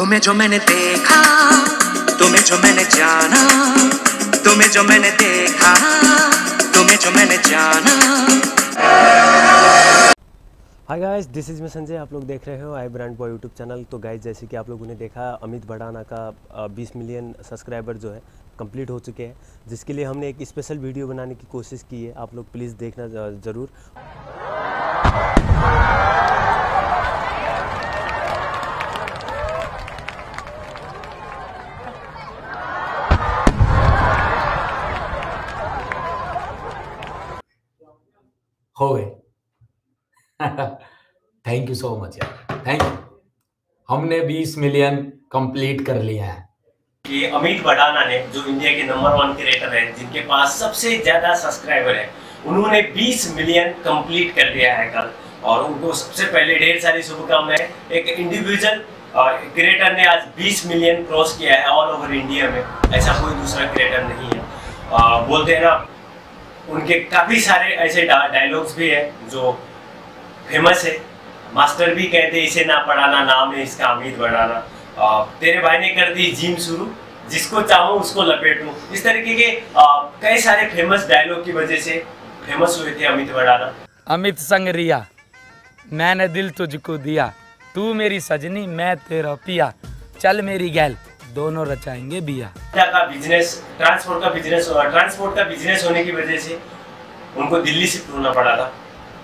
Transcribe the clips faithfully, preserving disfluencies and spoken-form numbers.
तुम्हें जो मैंने देखा, तुम्हें जो मैंने जाना, तुम्हें जो मैंने देखा, तुम्हें जो मैंने जाना। हाय गाइस, दिस इज़ मैं संजय। आप लोग देख रहे हो I brand boy YouTube channel. तो गाइस, जैसे कि आप लोगों ने देखा, अमित भड़ाना का बीस मिलियन सब्सक्राइबर जो है कंप्लीट हो चुके हैं, जिसके लिए हमने एक स्पेशल वीडियो बनाने की कोशिश की है। आप लोग प्लीज़ देखना ज़रूर। हो गए। थैंक यू सो मच यार, थैंक यू। हमने बीस मिलियन कंप्लीट कर लिया है। ये अमित भड़ाना ने, जो इंडिया के नंबर वन क्रिएटर हैं, जिनके पास सबसे ज्यादा सब्सक्राइबर है, उन्होंने बीस मिलियन कंप्लीट कर लिया है कल। और उनको सबसे पहले ढेर सारी शुभकामनाएं। एक इंडिविजुअल क्रिएटर ने आज बीस मिलियन क्रॉस किया है ऑल ओवर इंडिया में। ऐसा कोई दूसरा क्रिएटर नहीं है। आ, बोलते हैं ना, उनके काफी सारे ऐसे डायलॉग्स भी हैं जो फेमस है। मास्टर भी कहते इसे ना पढ़ाना, नाम है इसका अमित भड़ाना। तेरे भाई ने कर दी जिम शुरू, जिसको चाहूं उसको लपेटूं। इस तरीके के कई सारे फेमस डायलॉग की वजह से फेमस हुए थे अमित भड़ाना। अमित संग रिया, मैंने दिल तुझको दिया, तू मेरी सजनी मैं तेरा पिया, चल मेरी गैल दोनों रचाएंगे बिया। का बिजनेस, ट्रांसपोर्ट का बिजनेस ट्रांसपोर्ट का बिजनेस होने की वजह से उनको दिल्ली शिफ्ट होना पड़ा था।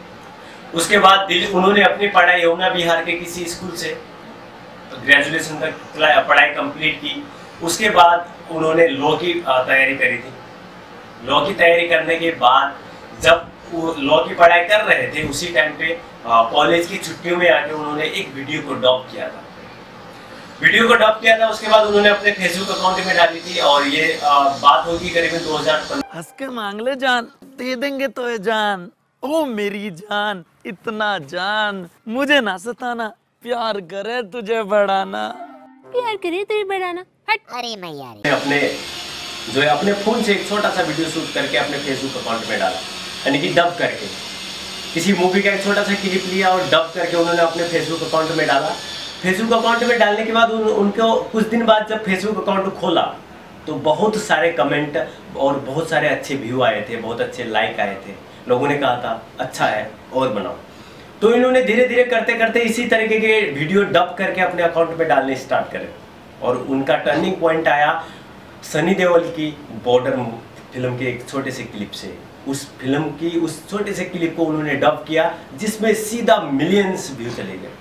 उसके बाद दिल्ली उन्होंने अपनी पढ़ाई यमुना बिहार के किसी स्कूल से ग्रेजुएशन तक पढ़ाई कंप्लीट की। उसके बाद उन्होंने लॉ की तैयारी करी थी। लॉ की तैयारी करने के बाद जब वो लॉ की पढ़ाई कर रहे थे, उसी टाइम पे कॉलेज की छुट्टियों में आके उन्होंने एक वीडियो को डॉप किया था। वीडियो को डॉप किया था उसके बाद उन्होंने अपने फेसबुक अकाउंट में डाली थी। और ये आ, बात होगी करीबन दो हज़ार पंद्रह। हंस के मांग ले जान, दे देंगे तो ये जान, ओ मेरी जान, इतना जान, मुझे ना सताना, प्यार करे तुझे बढ़ाना, प्यार करे तुझे बढ़ाना। हट। अरे मैं यार अपने जो है अपने फोन से एक छोटा सा वीडियो शूट करके अपने फेसबुक अकाउंट में डाला, यानी कि डब करके किसी मूवी का एक छोटा सा क्लिप लिया और डब करके उन्होंने अपने फेसबुक अकाउंट में डाला। फेसबुक अकाउंट में डालने के बाद उन, उनको कुछ दिन बाद जब फेसबुक अकाउंट खोला तो बहुत सारे कमेंट और बहुत सारे अच्छे व्यू आए थे, बहुत अच्छे लाइक आए थे। लोगों ने कहा था अच्छा है और बनाओ। तो इन्होंने धीरे धीरे करते करते इसी तरीके के वीडियो डब करके अपने अकाउंट में डालने स्टार्ट करे। और उनका टर्निंग पॉइंट आया सनी देओल की बॉर्डर फिल्म के एक छोटे से क्लिप से। उस फिल्म की उस छोटे से क्लिप को उन्होंने डब किया, जिसमें सीधा मिलियंस व्यू चले गए,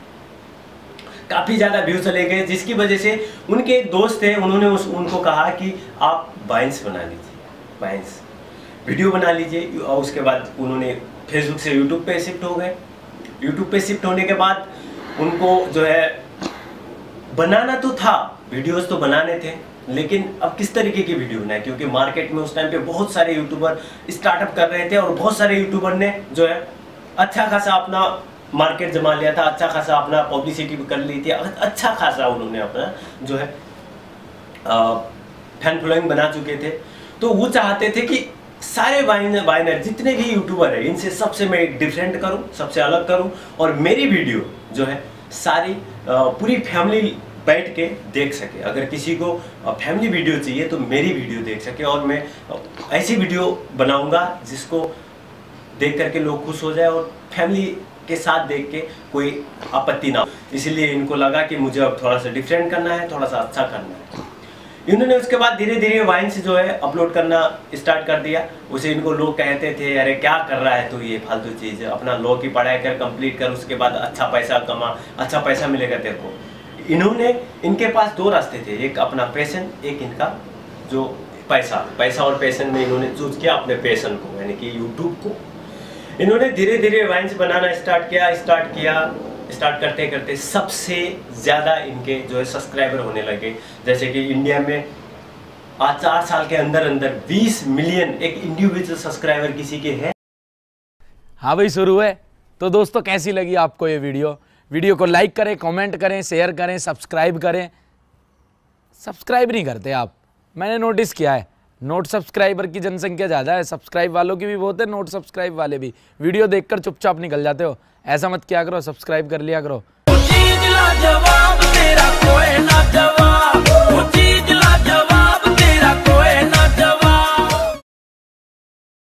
काफ़ी ज़्यादा व्यू चले गए। जिसकी वजह से उनके एक दोस्त थे, उन्होंने उस उनको कहा कि आप वाइन्स बना लीजिए, वाइन्स वीडियो बना लीजिए। और उसके बाद उन्होंने फेसबुक से यूट्यूब पे शिफ्ट हो गए। यूट्यूब पे शिफ्ट होने के बाद उनको जो है बनाना तो था, वीडियोस तो बनाने थे, लेकिन अब किस तरीके की वीडियो बनाए, क्योंकि मार्केट में उस टाइम पे बहुत सारे यूट्यूबर स्टार्टअप कर रहे थे और बहुत सारे यूट्यूबर ने जो है अच्छा खासा अपना मार्केट जमा लिया था, अच्छा खासा अपना पब्लिसिटी भी कर ली थी, अच्छा खासा उन्होंने अपना जो है फैन फॉलोइंग बना चुके थे। तो वो चाहते थे कि सारे वाइनर वाइनर जितने भी यूट्यूबर है, इनसे सबसे मैं डिफरेंट करूं, सबसे अलग करूं, और मेरी वीडियो जो है सारी पूरी फैमिली बैठ के देख सके। अगर किसी को फैमिली वीडियो चाहिए तो मेरी वीडियो देख सके। और मैं ऐसी वीडियो बनाऊंगा जिसको देख करके लोग खुश हो जाए और फैमिली के साथ देख के कोई आपत्ति ना हो। इसलिए इनको लगा कि मुझे अब थोड़ा सा डिफरेंट करना है, थोड़ा सा अच्छा करना है। इन्होंने उसके बाद धीरे धीरे वाइन्स जो है अपलोड करना स्टार्ट कर दिया। उसे इनको लोग कहते थे अरे क्या कर रहा है तो ये फालतू चीज़, अपना लॉ की पढ़ाई कर, कंप्लीट कर, उसके बाद अच्छा पैसा कमा, अच्छा पैसा मिलेगा तेरे को। इन्होंने इनके पास दो रास्ते थे, एक अपना पैशन, एक इनका जो पैसा पैसा और पैशन में इन्होंने चूज किया अपने पैशन को, यानी कि यूट्यूब को। इन्होंने धीरे धीरे वाइन्स बनाना स्टार्ट किया स्टार्ट किया स्टार्ट करते करते सबसे ज़्यादा इनके जो है सब्सक्राइबर होने लगे। जैसे कि इंडिया में आज चार साल के अंदर अंदर बीस मिलियन एक इंडिविजुअल सब्सक्राइबर किसी के हैं। हाँ भाई, शुरू है। तो दोस्तों, कैसी लगी आपको ये वीडियो? वीडियो को लाइक करें, कमेंट करें, शेयर करें, सब्सक्राइब करें। सब्सक्राइब नहीं करते आप, मैंने नोटिस किया है। नोट सब्सक्राइबर की जनसंख्या ज़्यादा है, सब्सक्राइब वालों की भी बहुत है, नोट सब्सक्राइब वाले भी। वीडियो देखकर चुपचाप निकल जाते हो। ऐसा मत किया करो, सब्सक्राइब कर लिया करो।